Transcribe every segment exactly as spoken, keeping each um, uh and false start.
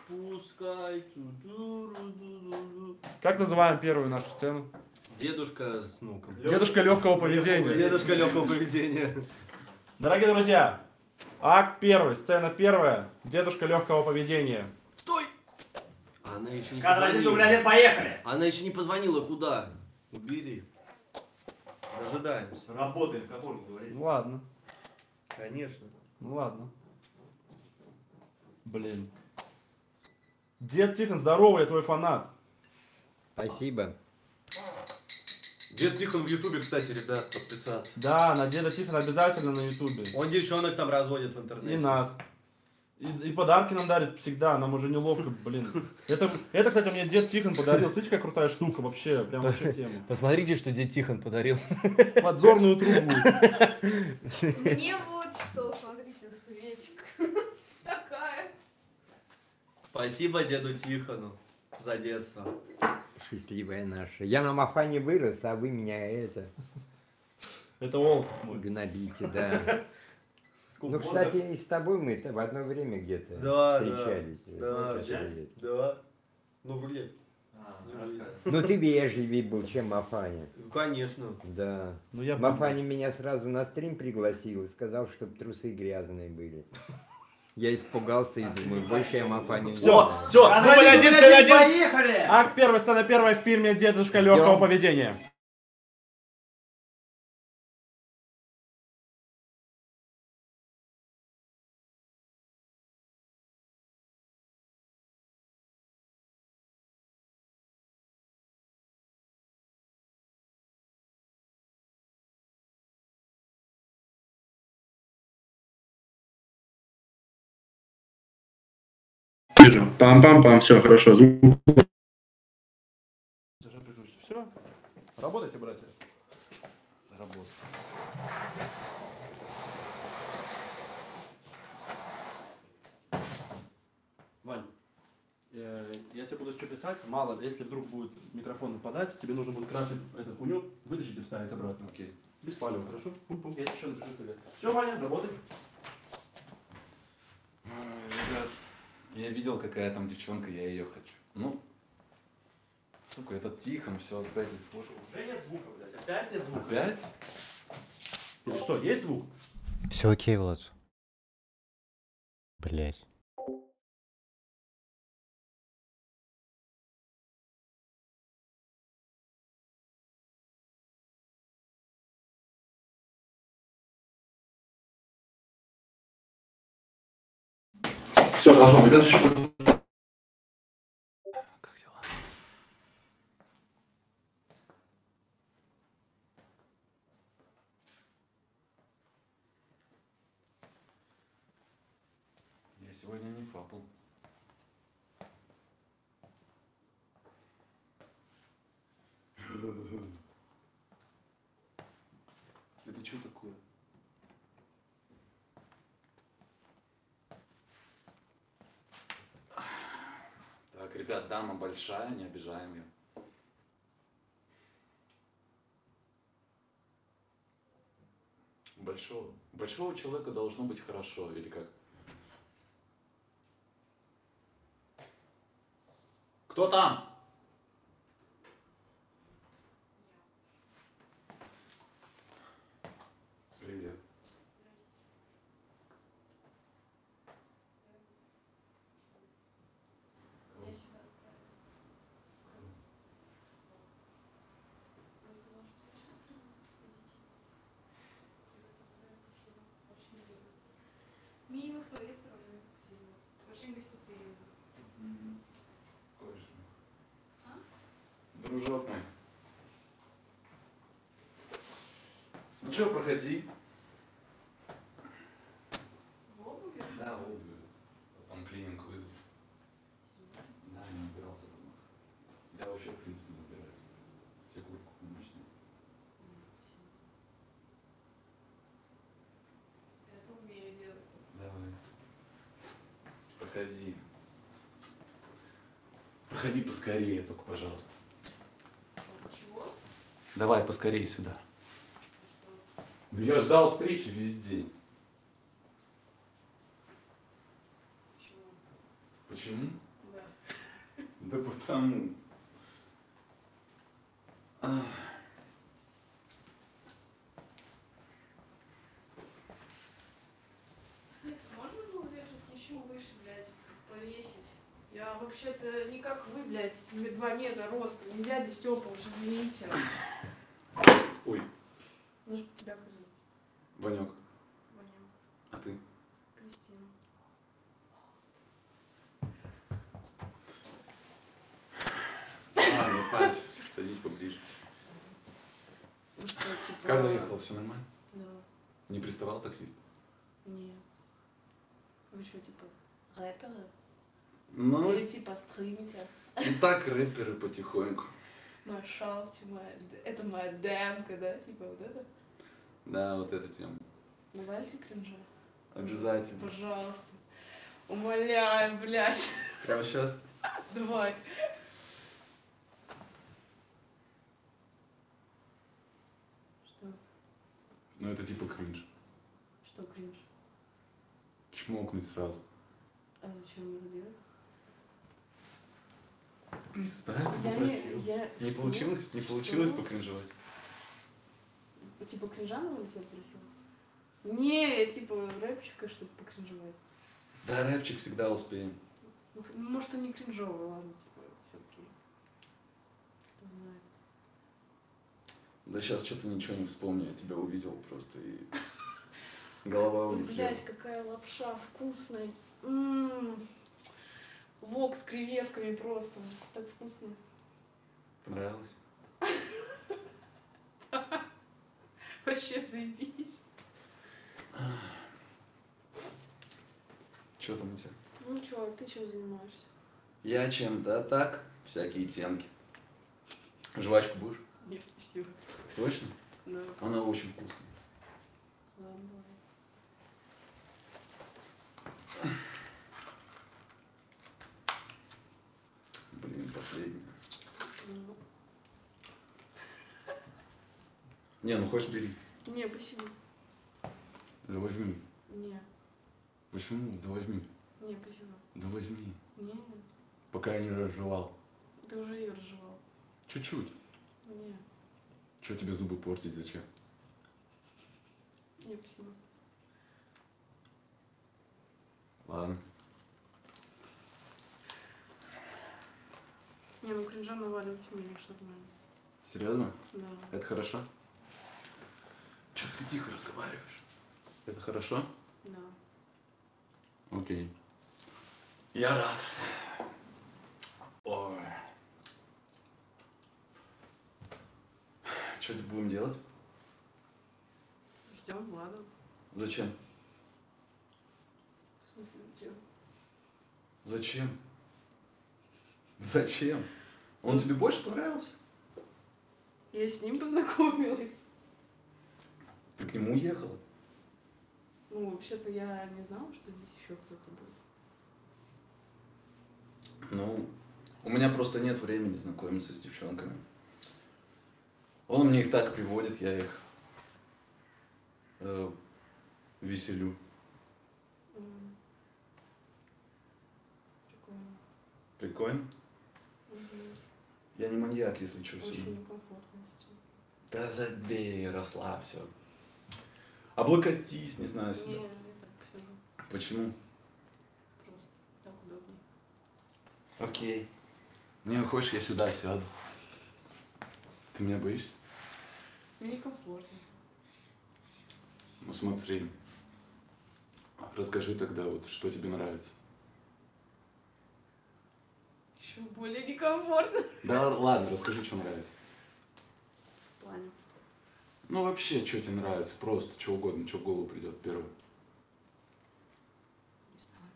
Пускай. Как называем первую нашу сцену? Дедушка с внуком. Дедушка легкого поведения. Дедушка легкого поведения. Дорогие друзья, акт первый, сцена первая. Дедушка легкого поведения. Стой! Она еще не Кадр один, позвонила. дубль один, поехали! Она еще не позвонила. Куда? Убери. Дожидаемся. Работаем, который говорит. Ну ладно, Конечно. ну ладно. Блин. Дед Тихон, здорово, я твой фанат. Спасибо. Дед Тихон в Ютубе, кстати, ребят, подписаться. Да, на деда Тихона обязательно на ютубе. Он девчонок там разводит в интернете. И нас. И, и подарки нам дарит всегда, нам уже неловко, блин. Это, это, кстати, мне дед Тихон подарил. Слышишь, какая крутая штука вообще, прям вообще тема. Посмотрите, что дед Тихон подарил. Подзорную трубу. Мне вот что, смотрите, свечка. Такая. Спасибо деду Тихону за детство. Счастливая наша. Я на Мафане вырос, а вы меня это Это волк мой. гнобите, да. Сколько Ну, кстати, и с тобой мы-то в одно время где-то Да, встречались. да, Вот да, это лет. да. Ну, блин. А, рассказывай. Ну ты вежливее был, чем Мафаня. Ну, конечно. Да. Ну я Мафаня меня сразу на стрим пригласил и сказал, чтобы трусы грязные были. Я испугался и думаю, больше я Мафаню не Всё, знаю. Все, Кадр дубль один, один, дубль цель один, один. поехали! Акт первый, сцена первая в фильме «Дедушка легкого Ждём. поведения». Вижу. Пам-пам-пам, все, хорошо. Звук. Все, работайте, братья. Заработал. Вань, э, я тебе буду что писать, мало, если вдруг будет микрофон выпадать, тебе нужно будет красить эту хуйню, вытащить и вставить обратно. Окей. Без палева, хорошо? Пум-пум. Я еще напишу тебе. Все, Ваня, работай. Ребят, я видел, какая там девчонка, я ее хочу. Ну, сука, этот Тихон все опять испортил. Уже нет звука, блядь. Опять нет звука. Опять? Или что, есть звук? Все окей, Влад. Блять. Все, должно быть. Это что? Как дела? Я сегодня не фапал. Это что такое? Так, ребят, дама большая, не обижаем ее. Большого, большого человека должно быть хорошо, или как? Кто там? Привет. Минус твоей стороны, сильно. Очень гостеприимно. Точно. А? Дружок мой. Ну что, проходи. В обуви? Да, вот. Там клининг вызов. Да, не убирался давно. Я вообще, в принципе, не убираюсь. Все куртку помочь. Это умею делать. Давай. Проходи. Проходи поскорее, только, пожалуйста. Чего? Давай поскорее сюда. Да я ждал встречи весь день. Почему? Почему? Да потому. Ах. Нет, можно было вешать еще выше, блядь, повесить? Я вообще-то не как вы, блядь, ме- два метра роста, не дядя Степа, уж извините. Ой, Ну, ж тебя как зовут? Ванек, Ваня. а ты? Кристина. Ладно, парься, садись поближе. Ну что, типа... Как доехал, все нормально? Да. Не приставал таксист? Нет. Вы что, типа, рэперы? Ну, Или типа стримите? ну так рэперы потихоньку. Моя шалти, моя... д- Это моя демка, да? Типа вот это? Да, вот эта тема. Давайте кринжа. Обязательно. Пожалуйста. Умоляю, блядь. Прямо сейчас? Давай. Что? Ну это типа кринж. Что кринж? Чмокнуть сразу. А зачем это делать? Представь, ты Я попросил. не... Я... Не Что? получилось? Не получилось Что? покринжевать? Типа кринжанового тебя просил? Не, я типа рэпчика, чтобы покринжевать. Да, рэпчик всегда успеем. Ну, х- ну, может, он не кринжовый, ладно, типа, все окей. Кто знает. Да сейчас что-то ничего не вспомню, я тебя увидел просто и голова Ой, улетела. блядь, какая лапша вкусная. М. Вок с креветками просто. Так вкусно. Понравилось? Вообще заебись. Что там у тебя? Ну чё, а ты чем занимаешься? Я чем? Да так, всякие темки. Жвачку будешь? Нет, спасибо. Точно? Да, Она очень вкусная. ладно, давай. Блин, последняя. Ну. Не, ну хочешь бери. Не, спасибо. Да возьми. Не, Почему? Да возьми. не, спасибо. Да возьми. Не, Пока я не разжевал. ты уже ее разжевал. Чуть-чуть. Не, Что тебе зубы портить, зачем? не, спасибо. Ладно. Не, ну кринжа наваливать умеешь нормально. Серьезно? Да. Это хорошо? Че ты тихо разговариваешь? Это хорошо? Да. Окей. Я рад. Ой. Что будем делать? Ждем Влада. Зачем? В смысле, ждем? Зачем? Зачем? Он тебе больше понравился? Я с ним познакомилась. Ты к нему уехала? Ну, вообще-то я не знала, что здесь еще кто-то будет. Ну, у меня просто нет времени знакомиться с девчонками. Он мне их так приводит, я их э, веселю. М. Прикольно. Прикольно? Мгм. Я не маньяк, если что, все. Очень некомфортно сейчас. Да забей, расслабься. Облокотись, не знаю, сюда. Не, я так сижу. Почему? Просто так удобнее. Окей. Не, хочешь, я сюда сяду. Ты меня боишься? Мне некомфортно. Ну смотри. Расскажи тогда, вот, что тебе нравится. Еще более некомфортно. Да ладно, расскажи, что нравится. В плане. Ну вообще, что тебе нравится, просто, что угодно, что в голову придет первое. Не знаю.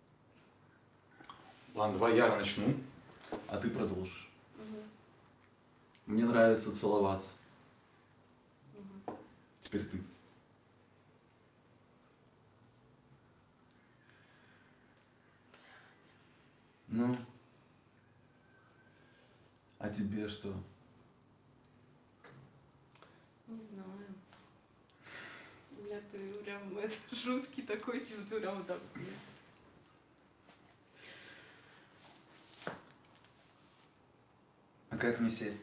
Ладно, давай я начну, а ты продолжишь. Мгм. Мне нравится целоваться. Мгм. Теперь ты. Ну. А тебе что? Не знаю. Бля, ты прям это, жуткий такой, типа, ты прям вот так. А как мне сесть?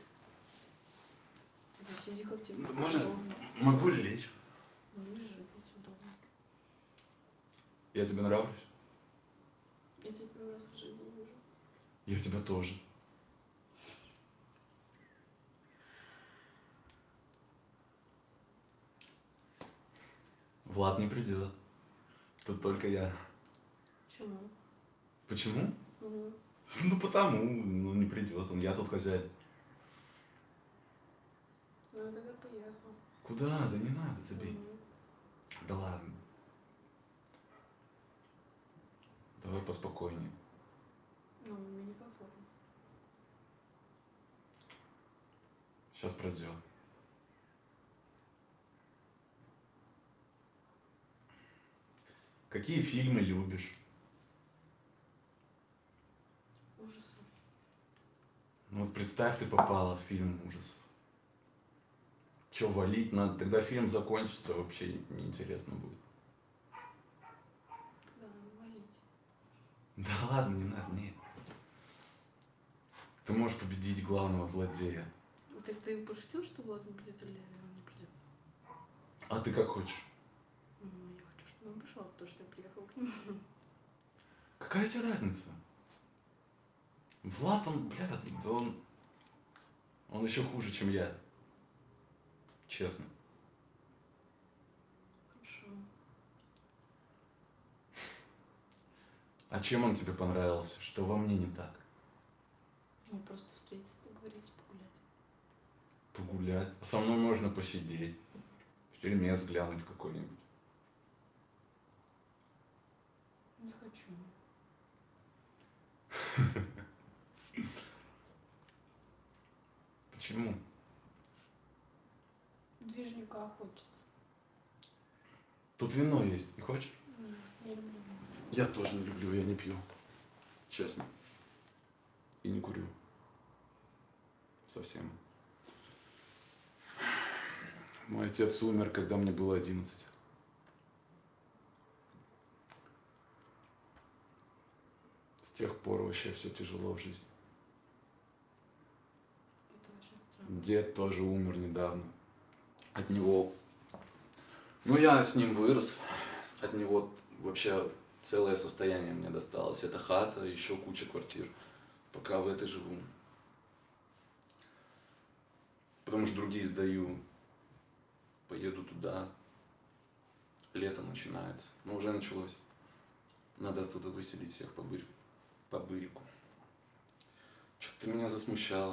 Да сиди как тебе Да можно- удобно. Могу ли лечь? Ну, лежи, как тебе удобно. Я тебе нравлюсь? Я тебе первый раз в жизни вижу. Я тебя тоже. Влад не придет. Тут только я. Почему? Почему? Угу. Ну потому, ну не придет он, я тут хозяин. Ну, я тогда поехал. Куда? Да не надо тебе. Мгм. Да ладно. Давай поспокойнее. Ну, мне некомфортно. Сейчас пройдет. Какие фильмы любишь? Ужасы. Ну вот представь, ты попала в фильм ужасов. Че, валить надо? Тогда фильм закончится, вообще неинтересно будет. Да, надо валить. Да ладно, не надо, нет. Ты можешь победить главного злодея. Ну, так ты пошутил, что Влад не придет или он не придет? А ты как хочешь? Ну, я хочу, чтобы он пришел, потому что я приехал к нему. Какая тебе разница? Влад, он, блядь, да он... Он еще хуже, чем я. Честно. Хорошо. А чем он тебе понравился? Что во мне не так? Ну, просто встретиться, договориться, погулять. Погулять. Со мной можно посидеть. Фильмец глянуть какой-нибудь. Не хочу. Почему? Движника хочется. Тут вино есть. Не хочешь? Нет, не люблю. Я тоже не люблю, я не пью. Честно. И не курю. Совсем. Мой отец умер, когда мне было одиннадцать. С тех пор вообще все тяжело в жизни. Это очень странно. Дед тоже умер недавно. От него... Ну, я с ним вырос. От него вообще целое состояние мне досталось. Это хата, еще куча квартир. Пока в этой живу. Потому что другие сдаю. Поеду туда. Лето начинается. Ну, уже началось. Надо оттуда выселить всех по, быр... по бырику. Что-то ты меня засмущало.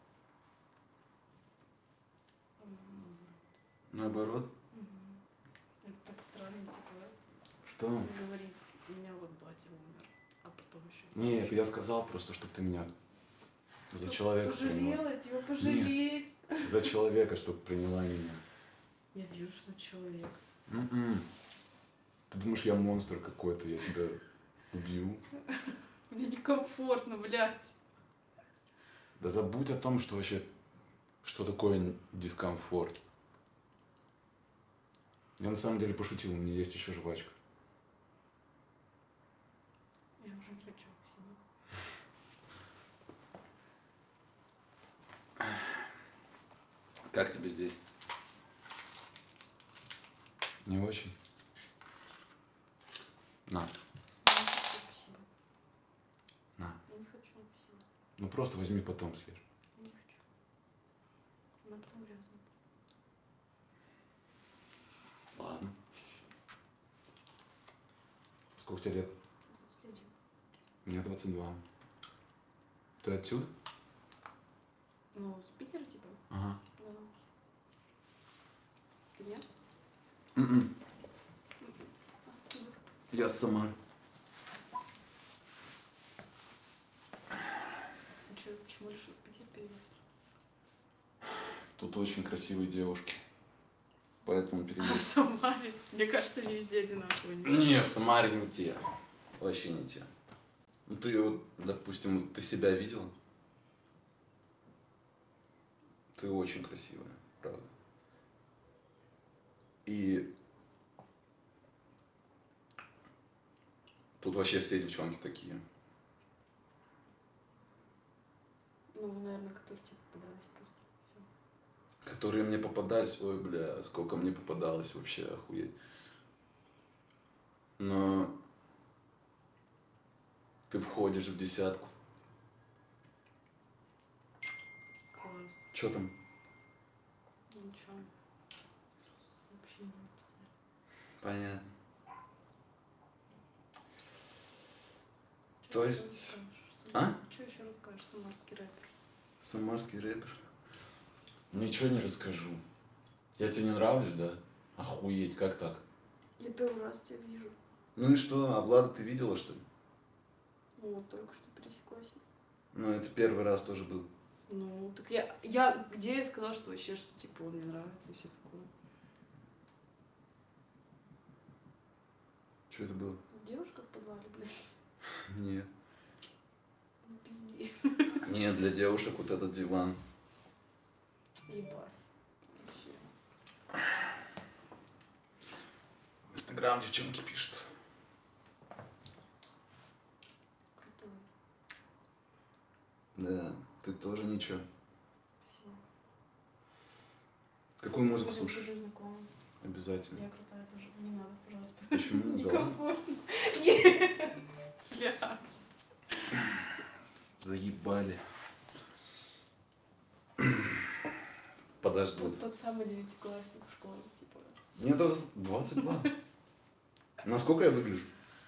М, Наоборот. мгм. Это так странно, типа, Что? он говорит, у меня вот батя умер, а потом еще. Нет, я сказал просто, чтобы ты меня за человека приняла. Пожалела, тебя пожалеть. За человека, чтобы приняла меня. Я вижу, что человек. М-м. Ты думаешь, я монстр какой-то, я тебя убью? Мне некомфортно, блядь. Да забудь о том, что вообще, что такое дискомфорт. Я на самом деле пошутил, у меня есть еще жвачка. Я уже не хочу сидеть. Как тебе здесь? Не очень? На, Я не хочу, спасибо. на. Я не хочу, спасибо. Ну просто возьми, потом съешь. Я не хочу. Она потом грязная. Ладно. Сколько тебе лет? двадцать один. Мне двадцать два. Ты отсюда? Ну, с Питера, типа? Ага. Да. Ты нет? М-м. Оттуда. Я с Самары. А чё, почему решил в Питер переехать? Тут очень красивые девушки. Поэтому А в переехал. Самаре? Мне кажется, они везде одинаковые. нет? Не, в Самаре не те. Вообще не те. Ну ты вот, допустим, ты себя видела? Ты очень красивая, правда. И тут вообще все девчонки такие. Ну, наверное, которые тебе попадались просто. Всё. Которые мне попадались, ой, бля, сколько мне попадалось вообще, охуеть. Но ты входишь в десятку. Класс. Чё там? Ничего. Сообщение написали. Понятно. Чё То ещё есть- расскажешь? А? Что еще расскажешь, самарский рэпер? Самарский рэпер. Ничего не расскажу. Я тебе не нравлюсь, да? Охуеть, как так? Я первый раз тебя вижу. Ну и что, а Влада ты видела, что ли? Ну, вот только что пересеклась. Ну, это первый раз тоже был. Ну, так я, я где я сказала, что вообще, что типа он мне нравится и все такое. Что это было? Девушка в подвале, блядь. Нет. Ну, пизди. Нет, для девушек вот этот диван. Ебать. Вообще. В Инстаграм девчонки пишут. Крутой. Да, ты тоже ничего. Все. Какую музыку слушаешь? Уже знакома. Обязательно. Я крутая тоже. Не надо, пожалуйста. Почему? Да ладно. Некомфортно. Нет. Блядь. Заебали. Подожду. Вот тот самый девятиклассник в школе, типа. Мне двадцать два. Насколько я выгляжу?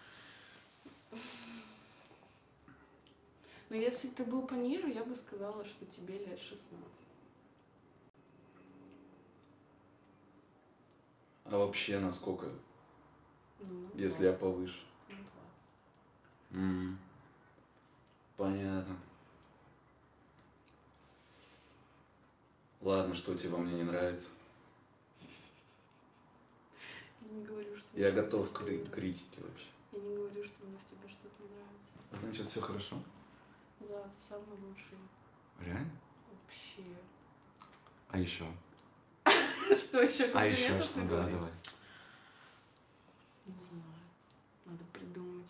Но если ты был пониже, я бы сказала, что тебе лет шестнадцать. А вообще насколько, Ну, на если я двадцать, повыше? на двадцать. М, Понятно. Ладно, что тебе во мне не нравится? Я не говорю, что Я мне готов что-то к не кри- нравится. критике вообще. Я не говорю, что мне в тебе что-то не нравится. Значит, все хорошо? Да, ты самый лучший. Реально? Вообще. А еще? Что еще? А еще комплиментов что? ты Да, говоришь? давай. Не знаю. Надо придумать.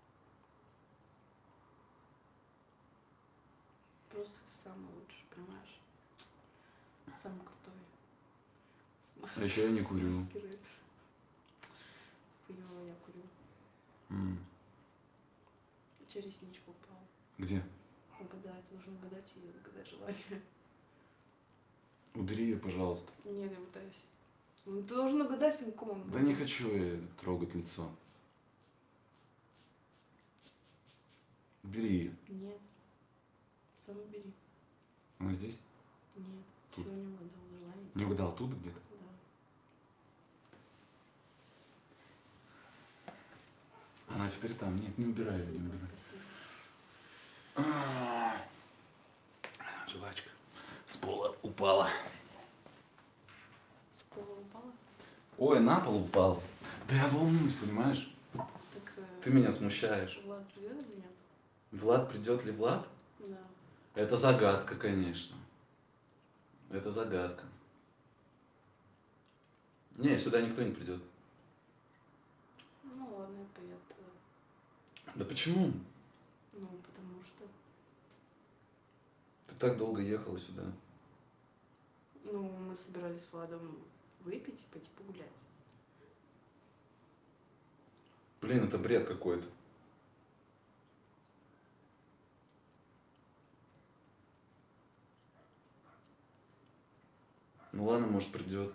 Просто ты самый лучший, понимаешь? Самый крутой. А еще я не курю. Самарский рэпер. Хуёво, я курю. М, Че ресничка упала. Где? Угадай, ты должен угадать и загадать желание. Убери ее, пожалуйста. Нет, я пытаюсь. Ну, ты должен угадать, на каком он Да не хочу я трогать лицо. Убери ее. Нет. Сам убери. Она здесь? Нет. Тут. Чего не угадал желание? Не угадал, тут где-то? Да. Она теперь там. Нет, не убирай ее, не убирай. Спасибо. А, Жвачка с пола упала. С пола упала? Ой, на пол упала. Да я волнуюсь, понимаешь? Так, э, Ты меня смущаешь. Влад придет или нет? Влад, придет ли Влад? Да. Это загадка, конечно. Это загадка. Не, сюда никто не придет. Ну ладно, я поеду туда. Да почему? Ну, потому что... Ты так долго ехала сюда. Ну, мы собирались с Владом выпить и пойти погулять. Блин, это бред какой-то. Ну ладно, может придет.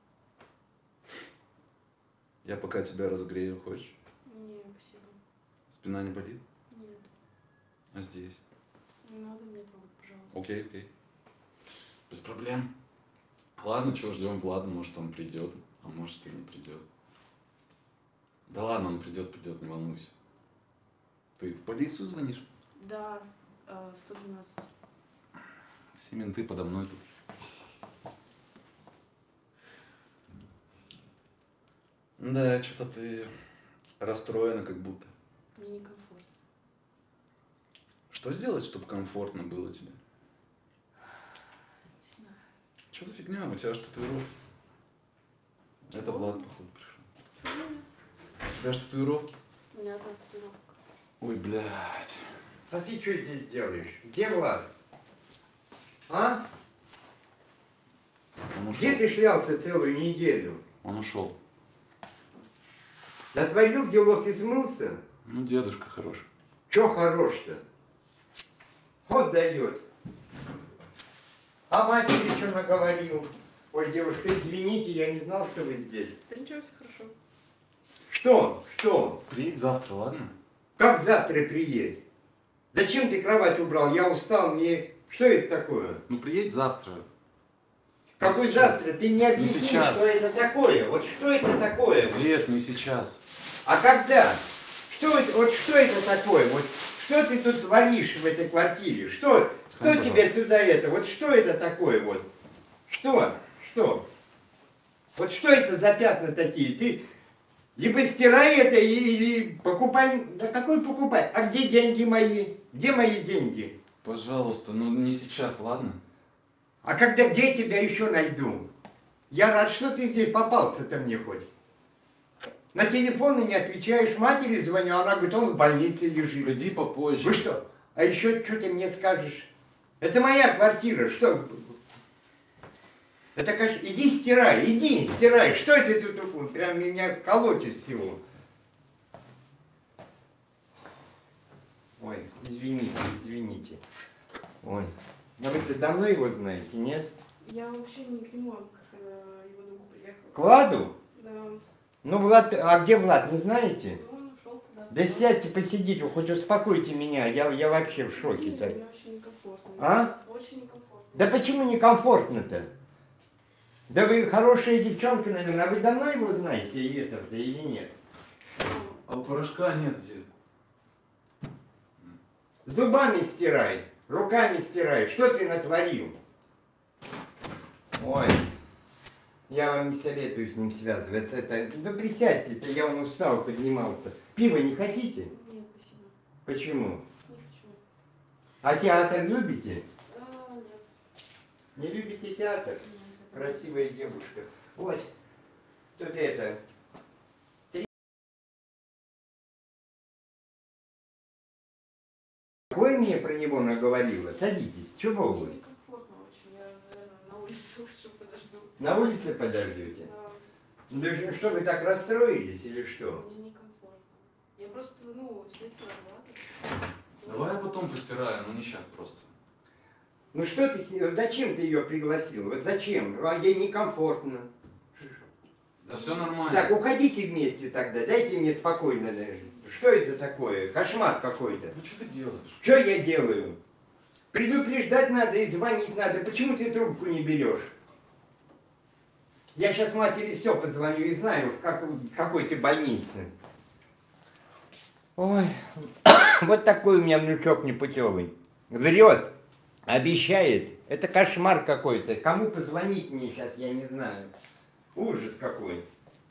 Я пока тебя разогрею, хочешь? Не, спасибо. Спина не болит? Нет. А здесь? Не надо меня трогать, пожалуйста. Окей, окей. Без проблем. Ладно, чего ждем Влада, может он придет, а может и не придет. Да ладно, он придет, придет, не волнуйся. Ты в полицию звонишь? Да, э, сто двенадцать. Все менты подо мной тут. Да, что-то ты расстроена как будто. Мне некомфортно. Что сделать, чтобы комфортно было тебе? Не знаю. Что за фигня? У тебя же татуировки. Это Чего? Влад, походу, пришел. Почему нет? У тебя же татуировки? У меня там татуировка. Ой, блядь. А ты что здесь делаешь? Где Влад? А? Он ушел. Где ты шлялся целую неделю? Он ушел. Натворил делов и смылся? Ну, дедушка хороший. Чё хорош-то? Вот дает. А матери что наговорил? Ой, девушка, извините, я не знал, что вы здесь. Да ничего, все хорошо. Что? Что? Приедь завтра, ладно? Как завтра приедь? Зачем ты кровать убрал? Я устал, мне... Что это такое? Ну, приедь завтра. Какой Не сейчас. завтра? Ты мне объясни, сейчас. что это такое. Вот что это такое? Дед, не сейчас. А когда? Что это, вот что это такое? Вот что ты тут творишь в этой квартире? Что, кто Встань, тебе сюда это? Вот что это такое вот? Что? Что? Вот что это за пятна такие? Ты либо стирай это, или покупай. Да какой покупай? А где деньги мои? Где мои деньги? Пожалуйста, ну не сейчас, ладно? А когда где тебя еще найду? Я рад, что ты здесь попался-то мне хоть. На телефоны не отвечаешь, матери звоню, она говорит, он в больнице лежит. Приди попозже. Вы что? А еще что ты мне скажешь? Это моя квартира, что? Это, конечно, иди стирай, иди стирай. Что это тут такое? Прям меня колотит всего. Ой, извините, извините. Ой, а вы-то давно его знаете, нет? Я вообще не к нему, а к э, его другу приехала. К Владу? Да. Ну, Влад, а где Влад, не знаете? Ну, он ушел куда-то. Да сядьте, посидите, вы хоть успокойте меня, я, я вообще в шоке-то. Мне очень некомфортно. А? Очень некомфортно. Да почему некомфортно-то? Да вы хорошая девчонка, наверное, а вы давно его знаете, и это-то, или нет? А у порошка нет, дед. Зубами стирай, руками стирай, что ты натворил? Ой, я вам не советую с ним связываться, это, да присядьте-то, я вон устал, поднимался. Пиво не хотите? Нет, спасибо. Почему? Не хочу. А театр любите? Да, нет. Не любите театр? Нет, это- Красивая девушка. Вот, тут это... Какое мне про него наговорила? Садитесь, чего Мне вы? некомфортно очень. Я, наверное, на улице лучше подожду. На улице подождете? Да. Ну что что, вы так расстроились или что? Мне некомфортно. Я просто, ну, встретила Влада. Давай я потом постираю, но не сейчас просто. Ну что ты, с ней- зачем ты ее пригласил? Вот зачем? А ей некомфортно. Да все нормально. Так, уходите вместе тогда, дайте мне спокойно. даже. Что это такое? Кошмар какой-то. Ну что ты делаешь? Что я делаю? Предупреждать надо и звонить надо. Почему ты трубку не берешь? Я сейчас матери все позвоню и знаю, в как, в какой ты больнице. Ой, вот такой у меня внучок непутевый. Врет, обещает. Это кошмар какой-то. Кому позвонить мне сейчас, я не знаю. Ужас какой.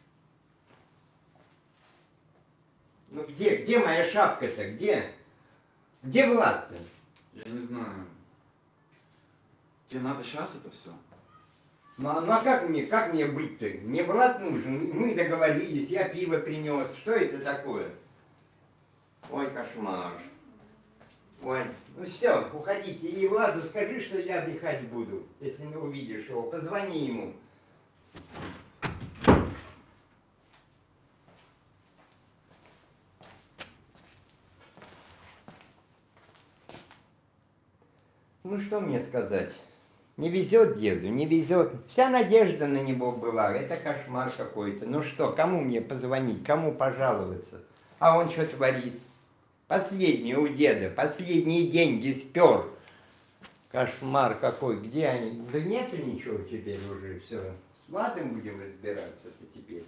Ну где, где моя шапка-то? Где? Где Влад-то? Я не знаю. Тебе надо сейчас это все? Ну, а- ну а как мне, как мне быть-то? Мне Влад нужен, мы договорились, я пиво принес. Что это такое? Ой, кошмар. Ой, ну все, уходите. И Владу скажи, что я отдыхать буду, если не увидишь его. Позвони ему. Ну что мне сказать? Не везет деду, не везет. Вся надежда на него была. Это кошмар какой-то. Ну что, кому мне позвонить, кому пожаловаться? А он что творит? Последние у деда, последние деньги спер. Кошмар какой, где они? Да нету ничего теперь уже, все. С Владом будем разбираться-то теперь.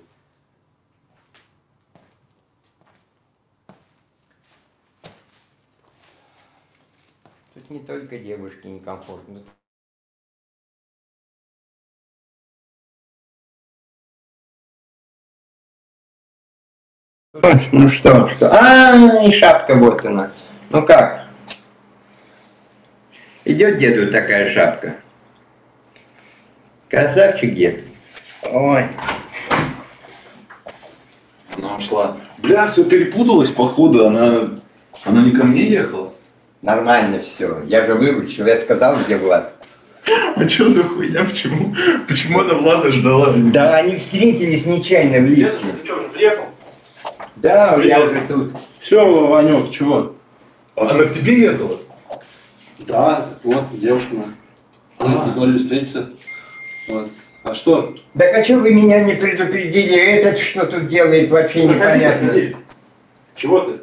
Тут не только девушке некомфортно. Ну что, что? А, и шапка вот она. Ну как? Идет деду такая шапка. Красавчик дед. Ой. Она ушла. Бля, все перепуталось, походу, она... Она не ко мне ехала? Нормально все. Я же выручил, я сказал, где Влад. А что за хуйня? Почему? Почему она Влада ждала? Да, они встретились нечаянно в лифте. Ты что, уже приехал? Да, я Привет. уже тут. Все, Ванек, чего? Она к тебе ехала? Да, вот, девушка моя. Мы А. договорились встретиться. Вот. А что? Так а что вы меня не предупредили? Этот что тут делает, вообще Проходи, непонятно. проходи. Чего ты?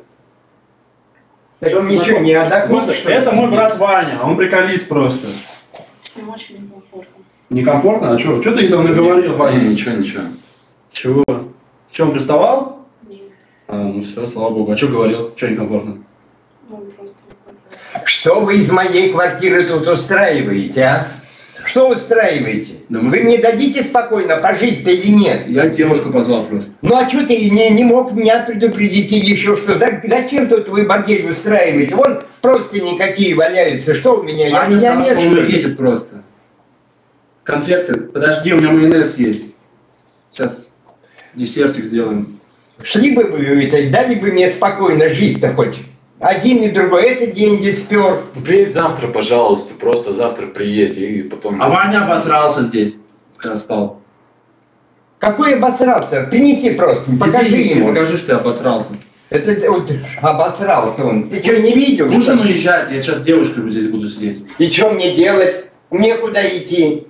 Так он ничего не отдохнул, Вот, что ли? это мой брат Ваня, он приколист просто. Мне очень некомфортно. Некомфортно? А что? Что ты там наговорил, Ваня? Ничего, ничего. Чего? Че, он приставал? Нет, А, ну все, слава богу. А что говорил? Что некомфортно? ну просто некомфортно. Что вы из моей квартиры тут устраиваете, а? Что устраиваете? Да мы- Вы мне дадите спокойно пожить-то или нет? Я девушку позвал просто. Ну а что ты не, не мог меня предупредить или еще что? Так зачем тут вы бордель устраиваете? Вон просто никакие валяются. Что у меня? Я Ваня меня сказал, нет, что он что ли? едет просто. Конфеты. Подожди, у меня майонез есть. Сейчас десертик сделаем. Шли бы вы, это, дали бы мне спокойно жить-то хоть. Один и другой, это деньги спер. Ну, приедь завтра, пожалуйста, просто завтра приедь и потом... А Ваня обосрался здесь, когда спал. Какой обосрался? Принеси просто, покажи Иди, ему. Покажи, что ты обосрался. Это вот обосрался он. Ты что, не видел? Ужин уезжает, я сейчас с девушкой вот здесь буду сидеть. И что мне делать? Мне куда идти?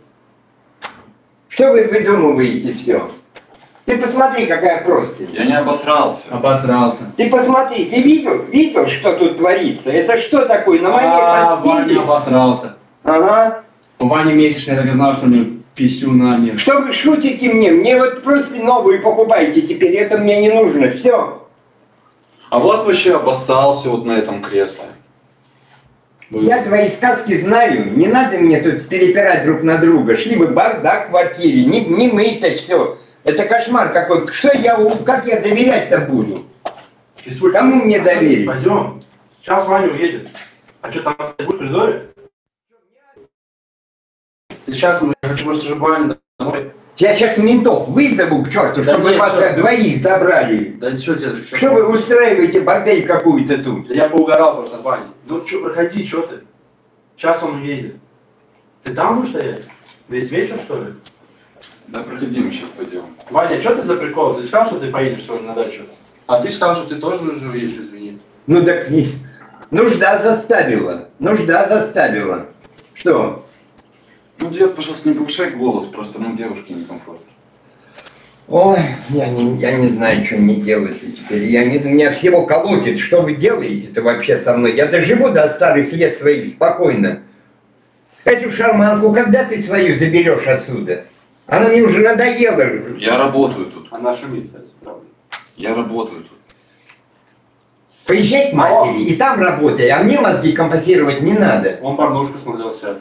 Что вы выдумываете все? Ты посмотри, какая простынь. Я не обосрался. Обосрался. Ты посмотри, ты видел, видел, что тут творится? Это что такое? На моей А, постели? Ваня обосрался. Ага. У Вани месячный, я так и знал, что у него писюна нет. Что вы шутите мне? Мне вот просто новую покупайте теперь, это мне не нужно. Все. А Влад вообще обоссался вот на этом кресле. Я твои сказки знаю. Не надо мне тут перепирать друг на друга. Шли бы бардак в квартире, не, не мыть-то все. Это кошмар какой. Что я, у- как я доверять-то буду? Кому мне доверить? Пойдем. Сейчас Ваня уедет. А что, там будешь в коридоре? Сейчас мы, я хочу просто же Ваню домой. Я сейчас ментов вызову к черту, Да чтобы нет, вас всё. двоих забрали. Да что, дедушка, сейчас... Что вы устраиваете бордель какую-то тут? Да я поугарал просто, Ваня. Ну что, проходи, что ты? Сейчас он уедет. Ты там будешь стоять? Весь вечер, что ли? Да, проходи, мы сейчас пойдем. Ваня, что ты за прикол? Ты сказал, что ты поедешь сегодня на дачу? А ты сказал, что ты тоже уже уедешь, извини. Ну так не- нужда заставила. Нужда заставила. Что? Ну, дед, пожалуйста, не повышай голос, просто, ну, девушке некомфортно. Ой, я не, я не знаю, что мне делать теперь. Я не, меня всего колотит. Что вы делаете-то вообще со мной? Я доживу до старых лет своих спокойно. Эту шарманку когда ты свою заберешь отсюда? Она мне уже надоела. Я работаю тут. Она шумит, кстати, правда. Я работаю тут. Поезжай к матери и там работай, а мне мозги компенсировать не надо. Он порнушку смотрел сейчас.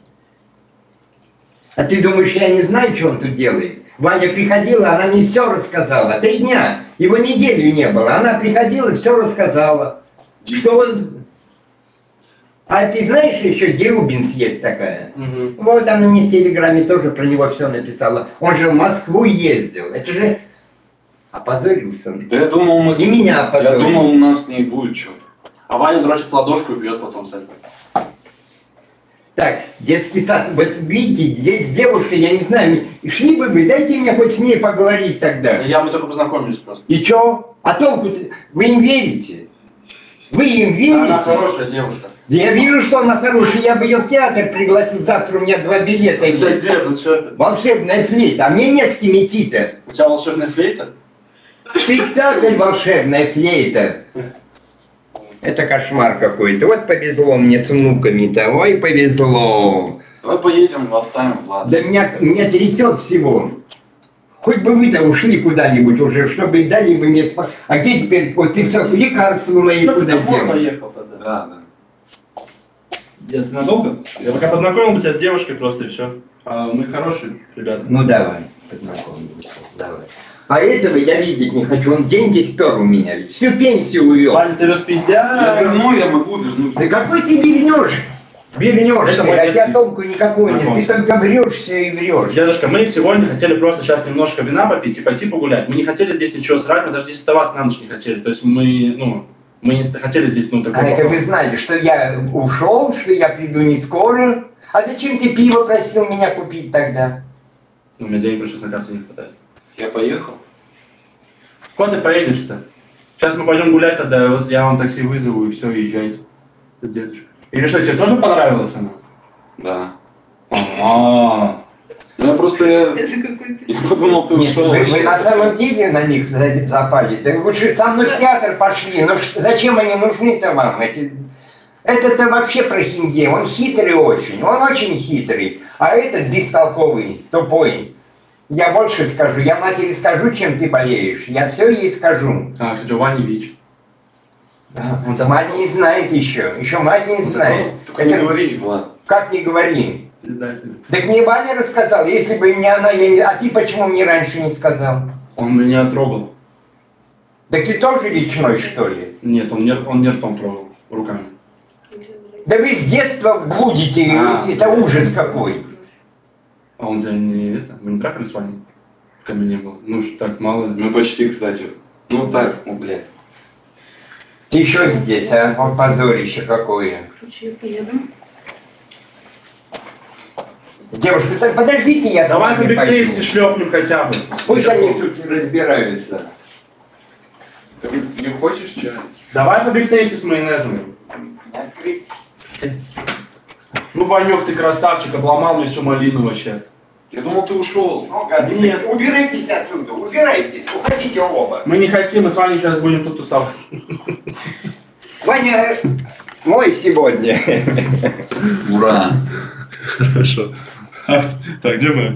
А ты думаешь, я не знаю, что он тут делает? Ваня приходила, она мне все рассказала. Три дня, его неделю не было. Она приходила, все рассказала. Что он... А ты знаешь, еще Дерубинс есть такая? Угу. Вот она мне в Телеграме тоже про него все написала. Он же в Москву ездил. Это же... Опозорился он. Да я думал, мы... И меня Я опозорил. думал, у нас не будет что-то. А Ваня дрочит ладошку и пьет потом с этим. Так, детский сад, вот видите, здесь девушка, я не знаю, шли бы вы, дайте мне хоть с ней поговорить тогда. Я мы только познакомились просто. И чё? А толку-то, вы им верите? Вы им верите? Она хорошая девушка. Да я вижу, что она хорошая, я бы ее в театр пригласил, завтра у меня два билета Да есть. дед, ну что ты? Волшебная флейта, а мне не с кем идти-то. У тебя волшебная флейта? Спектакль волшебная флейта. Это кошмар какой-то. Вот повезло мне с внуками-то, ой, повезло. Давай поедем, оставим Влада. Да меня, меня трясет всего. Хоть бы вы-то ушли куда-нибудь уже, чтобы дали бы мне спать. А где теперь, вот ты все лекарства мои Что ты куда домой делал? поехал тогда? Да, да. Дед, ты надолго? Я пока познакомил бы тебя с девушкой просто и все. А мы хорошие ребята. Ну давай, познакомимся, давай. А этого я видеть не хочу, он деньги спер у меня ведь, всю пенсию увел. Ваня, ты Я распиздя. верну, я могу вернуть. Да какой ты вернешь? Вернешь, Это ты, мой а тебя детский. толку никакой нет, ты Знакомься. только врешься и врешь. Дедушка, мы сегодня хотели просто сейчас немножко вина попить и пойти погулять. Мы не хотели здесь ничего срать, мы даже здесь оставаться на ночь не хотели. То есть мы, ну, мы не хотели здесь, ну, такого. А это вы знали, что я ушел, что я приду не скоро, А зачем ты пиво просил меня купить тогда? У меня денег сейчас на кассу не хватает. Я поехал. Куда ты поедешь-то? Сейчас мы пойдем гулять, тогда вот я вам такси вызову, и все, езжайте с дедушкой. Или что, тебе тоже понравилась она? Да. А, Ну я просто, я, Это какой-то... я подумал, ты Нет, ушел. вы, вы на самом деле на них за- запали. Да лучше со мной в театр пошли. Ну ш- зачем они нужны-то вам? Эти... Это-то вообще прохиндей. Он хитрый очень. Он очень хитрый. А этот бестолковый, тупой. Я больше скажу. Я матери скажу, чем ты болеешь. Я все ей скажу. а, кстати, Ваня ВИЧ. Да. Он там- Мать не знает еще. Еще мать не знает. Только не Это- говори, Влад. Как не говори? Издатель. Так мне Ваня рассказал. Если бы не она, я не... А ты почему мне раньше не сказал? Он меня трогал. Так ты тоже речной, что ли? Нет, он не, он не ртом трогал, руками. Да вы с детства блудите, А. это ужас какой. А он тебя не это, вы не трахали с Ваней? Пока меня не было. Ну ж так, мало ли. Мы почти, кстати. Ну так, ну, блядь. Ты еще здесь, а? Вот позорище какое. Короче, поедем. Девушка, так подождите, я с Давай по вами бигтейсте пойду. шлепнем хотя бы. Пусть они тут разбираются. Ты не хочешь чай? Давай по бигтейсте с майонезом. Ну, Ванек, ты красавчик, обломал мне всю малину вообще. Я думал, ты ушел. Ну, гады, Нет. убирайтесь отсюда, убирайтесь, уходите оба. Мы не хотим, мы с вами сейчас будем тут тусоваться. Ваня, мой сегодня. Ура! Хорошо. Так, где мы?